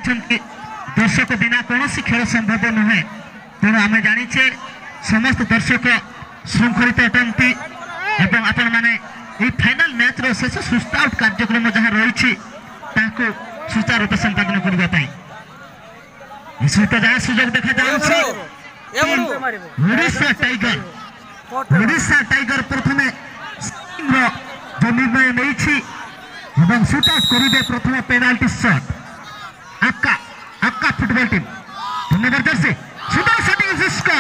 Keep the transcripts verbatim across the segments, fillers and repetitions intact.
कहते दर्शक बिना कौन खेल संभव नुहे तेणु आम जाचे समस्त दर्शक श्रृंखलित अटंती एवं आपण मैंने फाइनाल मैच रो शेष सुस्त आउट कार्यक्रम जहाँ रही सुचारू रूप संपादन करने सहित जहाँ सुजोग देखा ओडिशा टाइगर ओडिशा टाइगर प्रथम जो निर्णय नहीं सुट आउट करेंगे प्रथम पेनाल्टी शॉट अक्का अक्का फुटबॉल टीम तीन number jersey super shot is score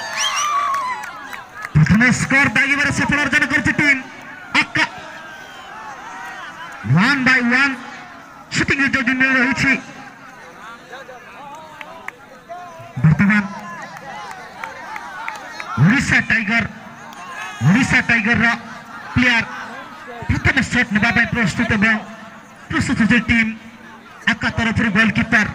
प्रथम स्कोर दागिबार सफल अर्जन कर टीम अक्का वन बाय वन शूटिंग जो निर्णय रही वर्तमान ओडिशा टाइगर ओडिशा टाइगर रा प्लेयर प्रथम शॉट नेबा प्रस्तुत एवं प्रस्तुत होती टीम अक्का तरफ गोलकीपर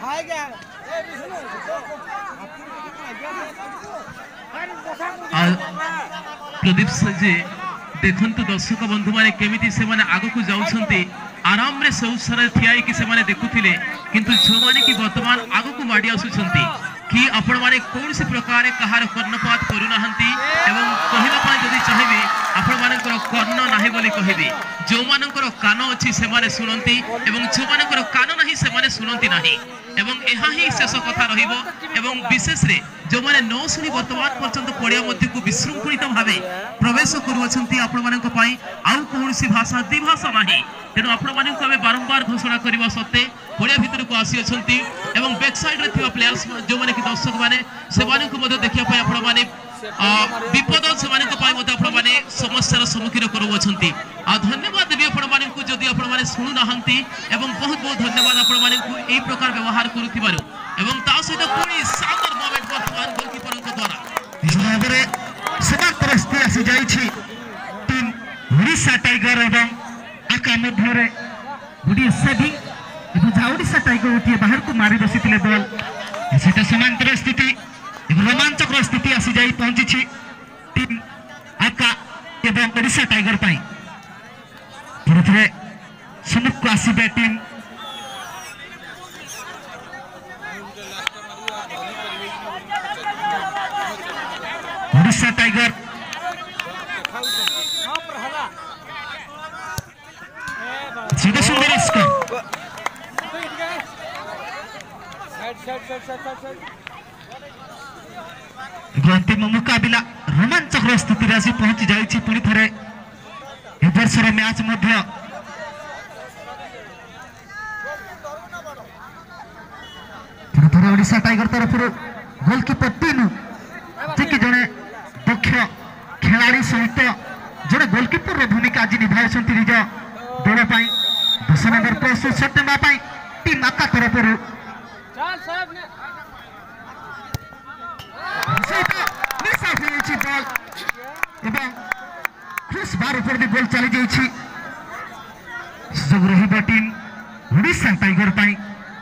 प्रदीप जी देखु दर्शक बंधु मैंने केमी से आग को जाऊँच आराम रे से उत्साह ठिया से देखुले किंतु जो मैंने कि वर्तमान आग को माड़ी आसुंच कि आपण माने कौन सी प्रकार कहार कर्णपात करूना एवं कहवाई जदि चाहिए आपण मानकर कर्ण नाही बोली कहबे जो मानकर कान अच्छी से माने सुनती एवं जो मानकर कान नहीं से माने सुनती नहीं एवं यह ही शेष कथा रहिबो एवं विशेष रे जो माने न सुनी वर्तमान पर्यंत पड़िया मध्य को विशृंखलित भावे प्रवेश करुवछंती आपण मानक पई आउ कौन सी भाषा दी भाषा नहीं तेणु आपण मानक आमे बारंबार घोषणा करबा सत्ते पड़िया भीतर को आसी अछंती एवं बैक साइड रे थिबा प्लेयर्स जो माने कि दर्शक माने से माने को मध्य देखिया पई आपण माने विपद से माने को पई मध्य आपण माने समस्यार सम्मुखीन करुवछंती आ धन्यवाद देबी आपण माने को जदि आपण माने सुनु नाहंती एवं बहुत बहुत धन्यवाद आपण माने को एई प्रकार व्यवहार करुथिबारु एवं ता सहित कोनी सागर मोमेंट वर्तमान गोलकीपर को द्वारा भाबरे समाप्त रस्ते आसी जाईछि टीम ओडिशा टाइगर एवं आका मध्य रे गुडी सेविंग एवं ओडिशा टाइगर उठी बाहर को मारी बसिथिले बॉल सेटा समांतर स्थिति एवं रोमांचक स्थिति आसी जाई पहुंची टीम आका एवं ओडिशा टाइगर पाई पुरथरे सम्मुख को आसीबे टीम ओडिशा टाइगर सीधा सुंदर स्कोर अंतिम मुकाबिला रोमांचक स्थिति आसी पहुंची जाइछि पुणी थरे ए वर्षर मैच मध्य थरे ओडिशा टाइगर तरफ गोलकीपर टीम ठीक जने दक्ष खिलाड़ी सहित जड़े गोलकीपर भूमिका आज निभाई निज दल दस नंबर प्रस्तुत शॉट नेबा टीम आका तरफ बॉल क्रॉस बार ऊपर भी बॉल चली जाइए सुजोग रही टीम ओडिशा टाइगर पाई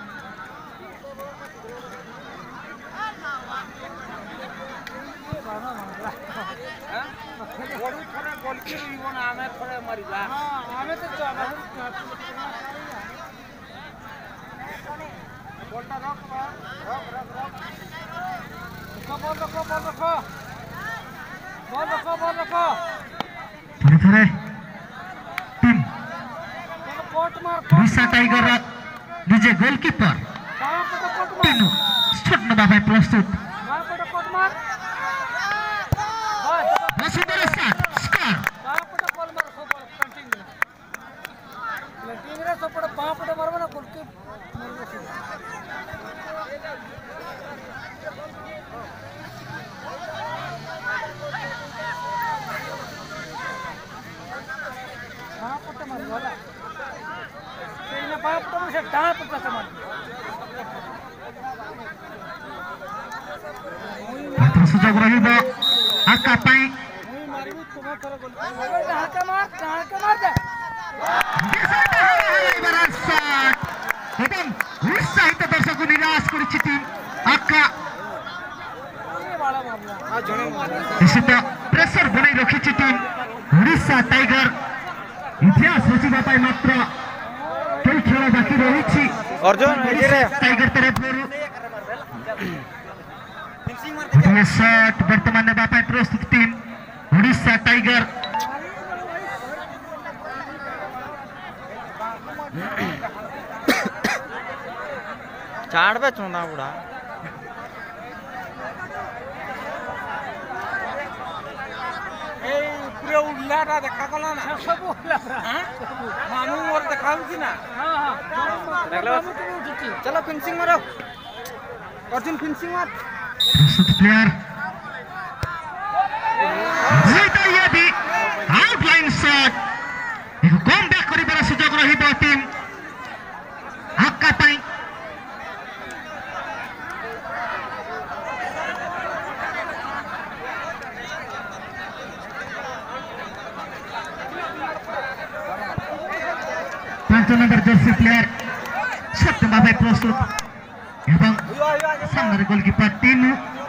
थोड़े टीम ओडिशा टाइगर निजे गोलकीपर टीम शॉट नेबा प्रस्तुत सुंदर शॉट स्कोर सुजोग रही आका पाई उत्साहित दर्शक निराश कर टीम आका प्रेसर बनाई रखी टीम ओडिशा टाइगर इतिहास रचिबा पाई मात्र कई खेल बाकी रही अर्जुन टाइगर तरफ ये शॉट वर्तमान ने बापा प्रस्तुत टीम उड़ीसा टाइगर चाड़ पे चुना बुढ़ा पूरे उड़लाटा देखा कला ना सब उड़लाटा हां मामू मोर देखाउ छी ना हां हां देखलो चलो फिनिशिंग मारो अर्जुन फिनिशिंग मार प्रस्तुत प्लेयर जीता ये भी आउटलाइन शॉट एक कम बैक करिबार सुযোগ रहिबो टीम हक्का पाई पांच नंबर जर्सी प्लेयर सत्य बाबा प्रस्तुत एवं सामने गोलकीपर चिनू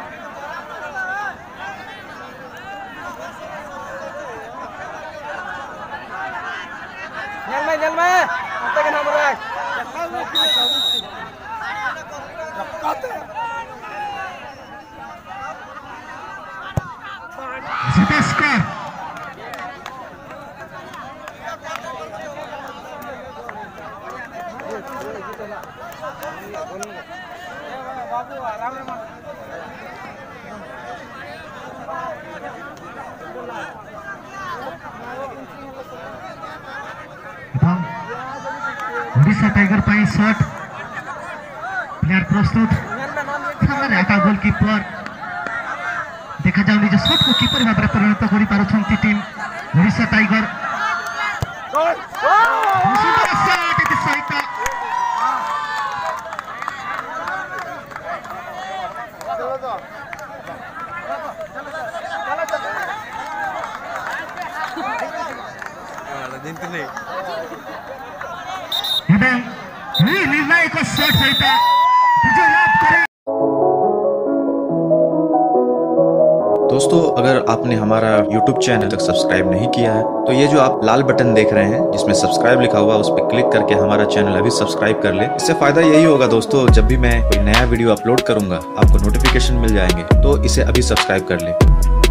जल में जल में कुत्ते के नाम रख जीता स्कोर बाबू आराम से उड़ीसा टाइगर पाई शॉट प्लेयर प्रस्तुत सामने आका गोलकीपर देखा जाऊ निज शॉट को किपर भाव में परिणत करि पारुछंती टीम उड़ीसा टाइगर सुंदर शॉट इति सहित निर्णायक शॉट सहित विजय लाभ करे। दोस्तों, अगर आपने हमारा यूट्यूब चैनल तक सब्सक्राइब नहीं किया है तो ये जो आप लाल बटन देख रहे हैं जिसमें सब्सक्राइब लिखा हुआ है उस पर क्लिक करके हमारा चैनल अभी सब्सक्राइब कर ले। इससे फायदा यही होगा दोस्तों, जब भी मैं कोई नया वीडियो अपलोड करूंगा आपको नोटिफिकेशन मिल जाएंगे, तो इसे अभी सब्सक्राइब कर ले।